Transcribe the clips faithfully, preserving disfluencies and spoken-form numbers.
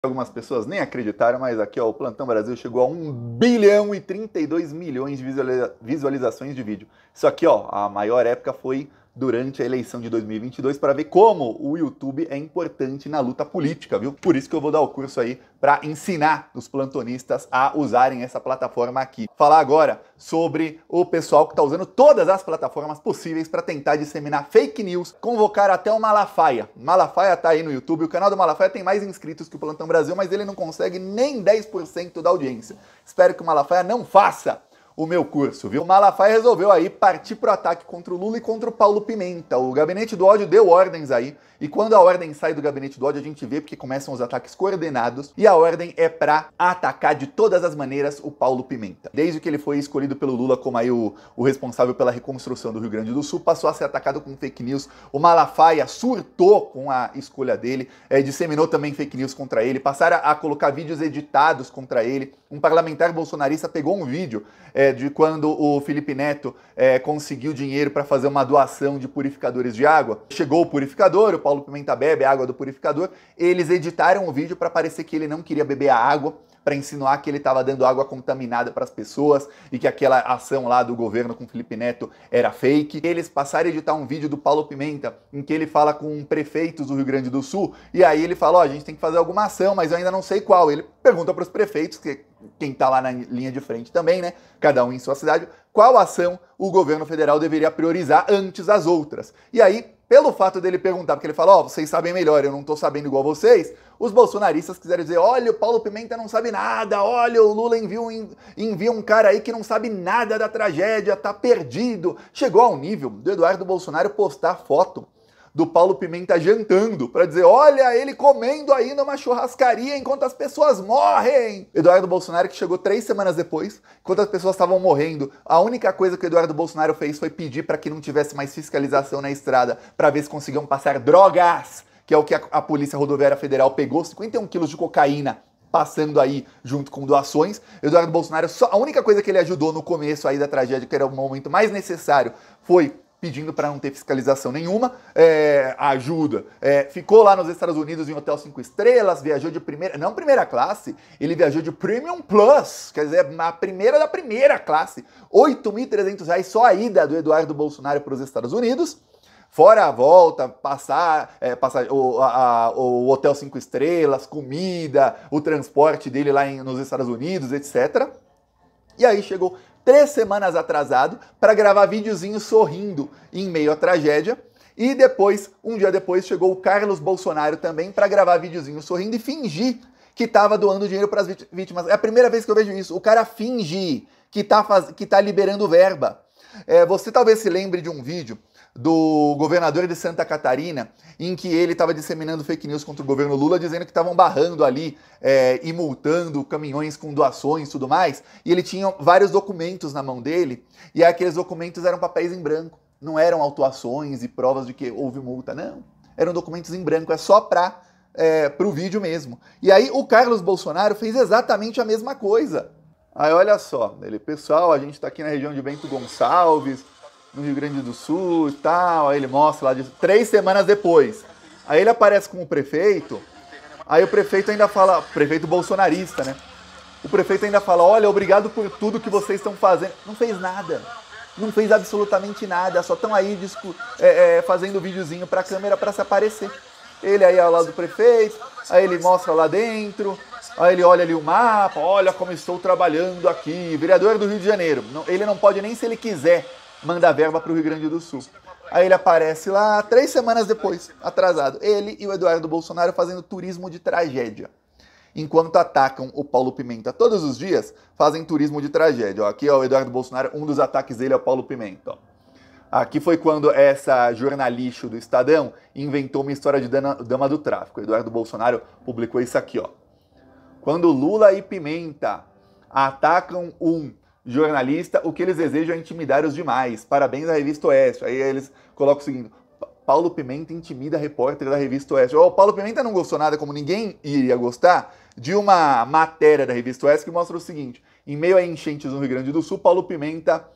Algumas pessoas nem acreditaram, mas aqui ó, o Plantão Brasil chegou a um bilhão e trinta e dois milhões de visualiza visualizações de vídeo. Isso aqui, ó, a maior época foi durante a eleição de dois mil e vinte e dois para ver como o YouTube é importante na luta política, viu? Por isso que eu vou dar o curso aí para ensinar os plantonistas a usarem essa plataforma aqui. Falar agora sobre o pessoal que está usando todas as plataformas possíveis para tentar disseminar fake news, convocar até o Malafaia. Malafaia tá aí no YouTube, o canal do Malafaia tem mais inscritos que o Plantão Brasil, mas ele não consegue nem dez por cento da audiência. Espero que o Malafaia não faça o meu curso, viu? O Malafaia resolveu aí partir pro ataque contra o Lula e contra o Paulo Pimenta. O Gabinete do Ódio deu ordens aí, e quando a ordem sai do Gabinete do Ódio, a gente vê porque começam os ataques coordenados, e a ordem é pra atacar de todas as maneiras o Paulo Pimenta. Desde que ele foi escolhido pelo Lula como aí o, o responsável pela reconstrução do Rio Grande do Sul, passou a ser atacado com fake news. O Malafaia surtou com a escolha dele, é, disseminou também fake news contra ele, passaram a colocar vídeos editados contra ele. Um parlamentar bolsonarista pegou um vídeo é, de quando o Felipe Neto é, conseguiu dinheiro para fazer uma doação de purificadores de água. Chegou o purificador, o Paulo Pimenta bebe a água do purificador, eles editaram o vídeo para parecer que ele não queria beber a água, para insinuar que ele estava dando água contaminada para as pessoas e que aquela ação lá do governo com Felipe Neto era fake. Eles passaram a editar um vídeo do Paulo Pimenta em que ele fala com prefeitos do Rio Grande do Sul e aí ele fala, ó, oh, a gente tem que fazer alguma ação, mas eu ainda não sei qual. Ele pergunta para os prefeitos, que quem tá lá na linha de frente também, né, cada um em sua cidade, qual ação o governo federal deveria priorizar antes das outras. E aí, pelo fato dele perguntar, porque ele fala, ó, oh, vocês sabem melhor, eu não tô sabendo igual vocês, os bolsonaristas quiseram dizer, olha, o Paulo Pimenta não sabe nada, olha, o Lula envia um, envia um cara aí que não sabe nada da tragédia, tá perdido. Chegou ao nível do Eduardo Bolsonaro postar foto do Paulo Pimenta jantando, para dizer, olha, ele comendo aí numa churrascaria enquanto as pessoas morrem. Eduardo Bolsonaro que chegou três semanas depois, enquanto as pessoas estavam morrendo, a única coisa que o Eduardo Bolsonaro fez foi pedir para que não tivesse mais fiscalização na estrada, para ver se conseguiam passar drogas, que é o que a, a Polícia Rodoviária Federal pegou, cinquenta e um quilos de cocaína, passando aí junto com doações. Eduardo Bolsonaro, só, a única coisa que ele ajudou no começo aí da tragédia, que era o momento mais necessário, foi pedindo para não ter fiscalização nenhuma, é, ajuda. É, ficou lá nos Estados Unidos em hotel cinco estrelas, viajou de primeira, não primeira classe, ele viajou de Premium Plus, quer dizer, a primeira da primeira classe. oito mil e trezentos reais só a ida do Eduardo Bolsonaro para os Estados Unidos, fora a volta, passar, é, passar o, a, a, o hotel cinco estrelas, comida, o transporte dele lá em, nos Estados Unidos, etcétera. E aí chegou três semanas atrasado para gravar videozinho sorrindo em meio à tragédia. E depois, um dia depois, chegou o Carlos Bolsonaro também para gravar videozinho sorrindo e fingir que estava doando dinheiro para as vítimas. É a primeira vez que eu vejo isso. O cara finge que está faz... que tá liberando verba. É, você talvez se lembre de um vídeo do governador de Santa Catarina, em que ele estava disseminando fake news contra o governo Lula, dizendo que estavam barrando ali é, e multando caminhões com doações e tudo mais, e ele tinha vários documentos na mão dele, e aqueles documentos eram papéis em branco, não eram autuações e provas de que houve multa, não, eram documentos em branco, é só para é, pro vídeo mesmo. E aí o Carlos Bolsonaro fez exatamente a mesma coisa. Aí olha só, ele, pessoal, a gente está aqui na região de Bento Gonçalves, no Rio Grande do Sul e tal, aí ele mostra lá, de três semanas depois. Aí ele aparece com o prefeito, aí o prefeito ainda fala, prefeito bolsonarista, né? O prefeito ainda fala, olha, obrigado por tudo que vocês estão fazendo. Não fez nada, não fez absolutamente nada, só estão aí discu é, é, fazendo videozinho pra câmera pra se aparecer. Ele aí ao lado do prefeito, aí ele mostra lá dentro, aí ele olha ali o mapa, olha como estou trabalhando aqui, vereador do Rio de Janeiro. Não, ele não pode nem se ele quiser manda verba para o Rio Grande do Sul. Aí ele aparece lá três semanas depois, atrasado. Ele e o Eduardo Bolsonaro fazendo turismo de tragédia. Enquanto atacam o Paulo Pimenta todos os dias, fazem turismo de tragédia. Ó, aqui ó, o Eduardo Bolsonaro, um dos ataques dele é o Paulo Pimenta. Ó. Aqui foi quando essa jornalista do Estadão inventou uma história de dama do tráfico. O Eduardo Bolsonaro publicou isso aqui. Ó. Quando Lula e Pimenta atacam um jornalista, o que eles desejam é intimidar os demais. Parabéns à Revista Oeste. Aí eles colocam o seguinte, Paulo Pimenta intimida a repórter da Revista Oeste. O Paulo Pimenta não gostou nada, como ninguém iria gostar, de uma matéria da Revista Oeste que mostra o seguinte, em meio a enchentes no Rio Grande do Sul, Paulo Pimenta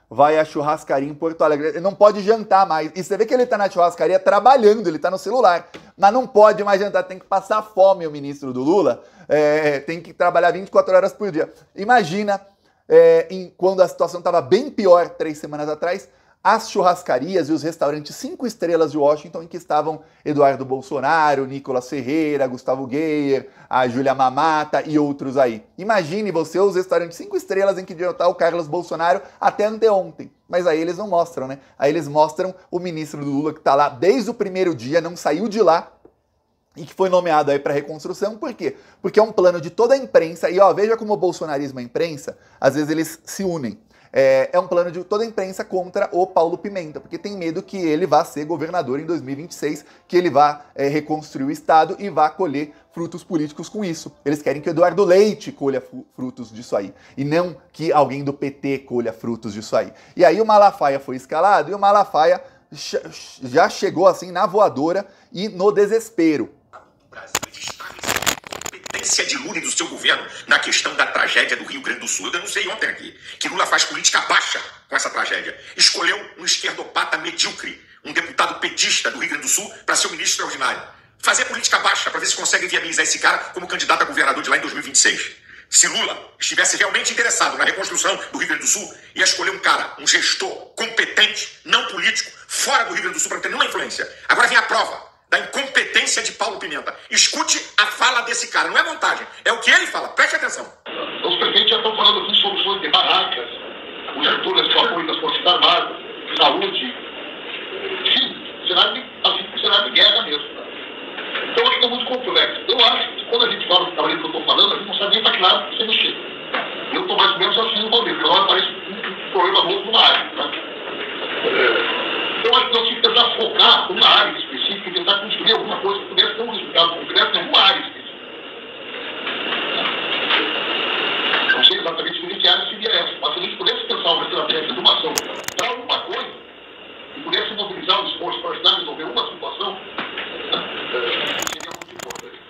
vai à churrascaria em Porto Alegre. Ele não pode jantar mais. E você vê que ele tá na churrascaria trabalhando, ele tá no celular. Mas não pode mais jantar, tem que passar fome o ministro do Lula. É, tem que trabalhar vinte e quatro horas por dia. Imagina, é, em, quando a situação estava bem pior, três semanas atrás, as churrascarias e os restaurantes cinco estrelas de Washington, em que estavam Eduardo Bolsonaro, Nicolas Ferreira, Gustavo Geyer, a Júlia Mamata e outros aí. Imagine você os restaurantes cinco estrelas em que devia estar o Carlos Bolsonaro até anteontem. Mas aí eles não mostram, né? Aí eles mostram o ministro do Lula que está lá desde o primeiro dia, não saiu de lá, e que foi nomeado aí para reconstrução. Por quê? Porque é um plano de toda a imprensa, e ó, veja como o bolsonarismo e a imprensa, às vezes eles se unem. É, é um plano de toda a imprensa contra o Paulo Pimenta, porque tem medo que ele vá ser governador em dois mil e vinte e seis, que ele vá é, reconstruir o Estado e vá colher frutos políticos com isso. Eles querem que o Eduardo Leite colha frutos disso aí, e não que alguém do P T colha frutos disso aí. E aí o Malafaia foi escalado, e o Malafaia já chegou assim na voadora e no desespero. O Brasil está competência de Lula e do seu governo na questão da tragédia do Rio Grande do Sul. Eu denunciei ontem aqui que Lula faz política baixa com essa tragédia. Escolheu um esquerdopata medíocre, um deputado petista do Rio Grande do Sul, para ser o ministro extraordinário. Fazer política baixa para ver se consegue viabilizar esse cara como candidato a governador de lá em dois mil e vinte e seis. Se Lula estivesse realmente interessado na reconstrução do Rio Grande do Sul, ia escolher um cara, um gestor competente, não político, fora do Rio Grande do Sul, para não ter nenhuma influência. Agora vem a prova da incompetência de Paulo Pimenta. Escute a fala desse cara, não é montagem, é o que ele fala, preste atenção. Os prefeitos já estão falando de soluções de barracas, coberturas com apoio das Forças Armadas, saúde, sim, cenário de, assim, cenário de guerra mesmo. Então acho que é muito complexo. Eu acho que quando a gente fala do cavaleiro que eu estou falando, a gente não sabe nem para que lado você mexer. Eu estou mais ou menos assim no Palmeiras, porque agora parece um problema novo numa área. Tá? É... Então, acho que nós temos que tentar focar numa área específica e tentar construir alguma coisa que pudesse ter um resultado concreto em uma área específica. Não sei exatamente que área seria essa, mas se a gente pudesse pensar uma estratégia de uma ação para alguma coisa e pudesse mobilizar o esforço para ajudar a resolver uma situação, seria muito importante.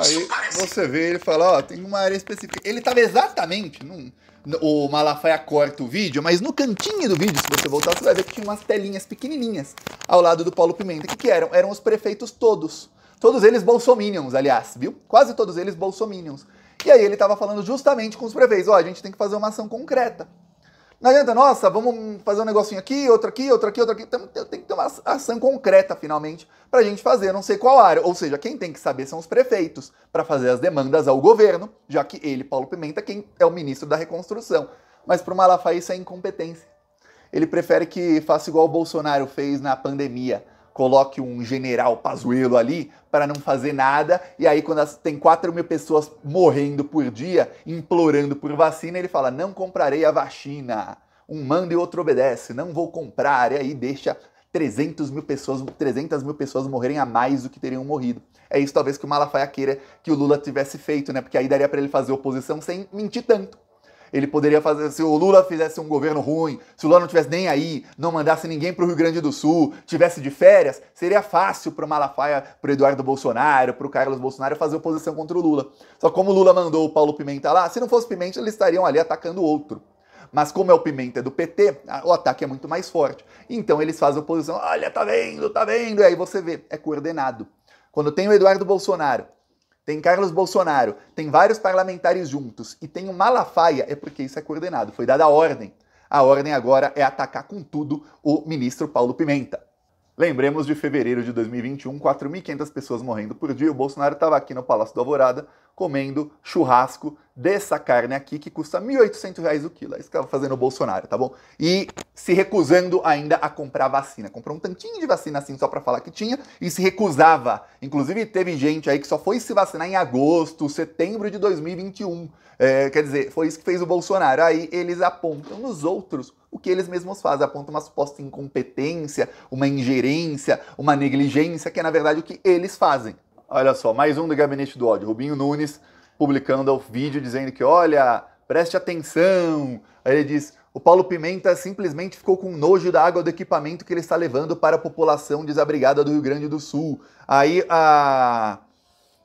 Aí você vê ele fala, ó, tem uma área específica. Ele estava exatamente num... O Malafaia corta o vídeo, mas no cantinho do vídeo, se você voltar, você vai ver que tinha umas telinhas pequenininhas ao lado do Paulo Pimenta. O que, que eram? Eram os prefeitos todos. Todos eles bolsominions, aliás, viu? Quase todos eles bolsominions. E aí ele estava falando justamente com os prefeitos, ó, a gente tem que fazer uma ação concreta. Não adianta, nossa, vamos fazer um negocinho aqui, outro aqui, outro aqui, outro aqui. Tem que ter uma ação concreta, finalmente, pra gente fazer, não sei qual área. Ou seja, quem tem que saber são os prefeitos, para fazer as demandas ao governo, já que ele, Paulo Pimenta, quem é o ministro da reconstrução. Mas pro Malafaia isso é incompetência. Ele prefere que faça igual o Bolsonaro fez na pandemia. Coloque um general Pazuello ali para não fazer nada, e aí quando tem quatro mil pessoas morrendo por dia, implorando por vacina, ele fala, não comprarei a vacina, um manda e outro obedece, não vou comprar, e aí deixa trezentas mil pessoas, trezentas mil pessoas morrerem a mais do que teriam morrido. É isso talvez que o Malafaia queira que o Lula tivesse feito, né? Porque aí daria para ele fazer oposição sem mentir tanto. Ele poderia fazer, se o Lula fizesse um governo ruim, se o Lula não tivesse nem aí, não mandasse ninguém para o Rio Grande do Sul, tivesse de férias, seria fácil para o Malafaia, para o Eduardo Bolsonaro, para o Carlos Bolsonaro fazer oposição contra o Lula. Só como o Lula mandou o Paulo Pimenta lá, se não fosse Pimenta, eles estariam ali atacando o outro. Mas como é o Pimenta do P T, o ataque é muito mais forte. Então eles fazem oposição, olha, tá vendo, tá vendo, e aí você vê, é coordenado. Quando tem o Eduardo Bolsonaro, tem Carlos Bolsonaro, tem vários parlamentares juntos e tem o Malafaia, é porque isso é coordenado, foi dada a ordem. A ordem agora é atacar com tudo o ministro Paulo Pimenta. Lembremos de fevereiro de dois mil e vinte e um, quatro mil e quinhentas pessoas morrendo por dia, o Bolsonaro estava aqui no Palácio do Alvorada comendo churrasco dessa carne aqui que custa mil e oitocentos reais o quilo. É isso que estava fazendo o Bolsonaro, tá bom? E se recusando ainda a comprar vacina. Comprou um tantinho de vacina assim só para falar que tinha e se recusava. Inclusive teve gente aí que só foi se vacinar em agosto, setembro de dois mil e vinte e um. É, quer dizer, foi isso que fez o Bolsonaro. Aí eles apontam nos outros o que eles mesmos fazem. Apontam uma suposta incompetência, uma ingerência, uma negligência, que é na verdade o que eles fazem. Olha só, mais um do Gabinete do Ódio. Rubinho Nunes publicando o vídeo dizendo que, olha, preste atenção. Aí ele diz, o Paulo Pimenta simplesmente ficou com nojo da água do equipamento que ele está levando para a população desabrigada do Rio Grande do Sul. Aí a...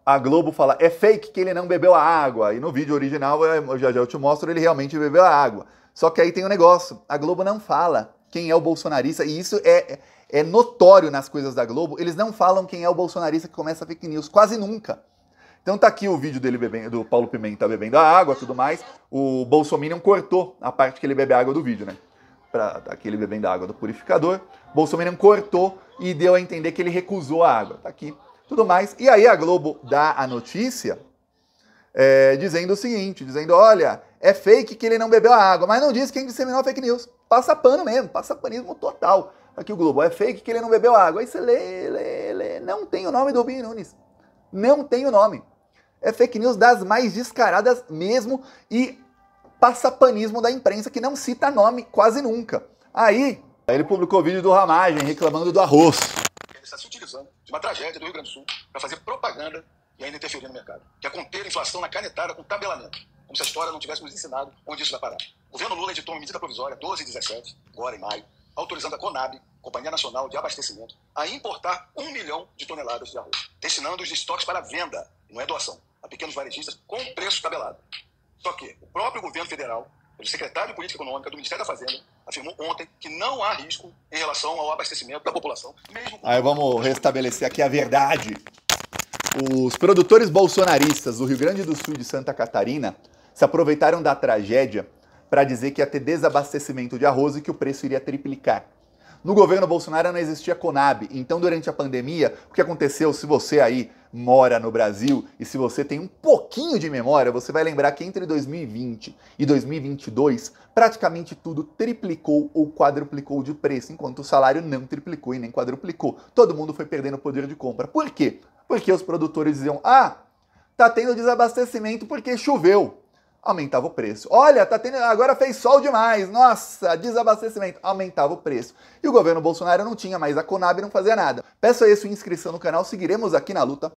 a Globo fala, é fake que ele não bebeu a água. E no vídeo original, eu já já eu te mostro, ele realmente bebeu a água. Só que aí tem um negócio, a Globo não fala quem é o bolsonarista, e isso é, é notório nas coisas da Globo, eles não falam quem é o bolsonarista que começa a fake news, quase nunca. Então tá aqui o vídeo dele bebendo, do Paulo Pimenta bebendo a água e tudo mais, o Bolsominion cortou a parte que ele bebe a água do vídeo, né? Pra, tá aqui ele bebendo a água do purificador, Bolsominion cortou e deu a entender que ele recusou a água, tá aqui, tudo mais. E aí a Globo dá a notícia é, dizendo o seguinte, dizendo, olha, é fake que ele não bebeu a água, mas não diz quem disseminou a fake news. Passa pano mesmo, passa panismo total. Aqui o Globo, é fake que ele não bebeu a água. Aí você lê, lê, lê, não tem o nome do Rubinho Nunes. Não tem o nome. É fake news das mais descaradas mesmo e passapanismo da imprensa que não cita nome quase nunca. Aí, ele publicou o vídeo do Ramagem reclamando do arroz. Ele está se utilizando de uma tragédia do Rio Grande do Sul para fazer propaganda e ainda interferir no mercado. Que é conter a inflação na canetada com tabelamento. Como se a história não tivesse nos ensinado onde isso vai parar. O governo Lula editou uma medida provisória doze e dezessete, agora em maio, autorizando a Conab, Companhia Nacional de Abastecimento, a importar um milhão de toneladas de arroz, destinando os estoques para venda, não é doação, a pequenos varejistas com preço tabelado. Só que o próprio governo federal, o secretário de Política Econômica do Ministério da Fazenda, afirmou ontem que não há risco em relação ao abastecimento da população. Mesmo com... Aí vamos restabelecer aqui a verdade. Os produtores bolsonaristas do Rio Grande do Sul e de Santa Catarina se aproveitaram da tragédia para dizer que ia ter desabastecimento de arroz e que o preço iria triplicar. No governo Bolsonaro não existia Conab, então durante a pandemia, o que aconteceu, se você aí mora no Brasil e se você tem um pouquinho de memória, você vai lembrar que entre dois mil e vinte e dois mil e vinte e dois, praticamente tudo triplicou ou quadruplicou de preço, enquanto o salário não triplicou e nem quadruplicou. Todo mundo foi perdendo poder de compra. Por quê? Porque os produtores diziam, ah, tá tendo desabastecimento porque choveu. Aumentava o preço. Olha, tá tendo, agora fez sol demais. Nossa, desabastecimento. Aumentava o preço. E o governo Bolsonaro não tinha mais a Conab e não fazia nada. Peço aí a sua inscrição no canal. Seguiremos aqui na luta.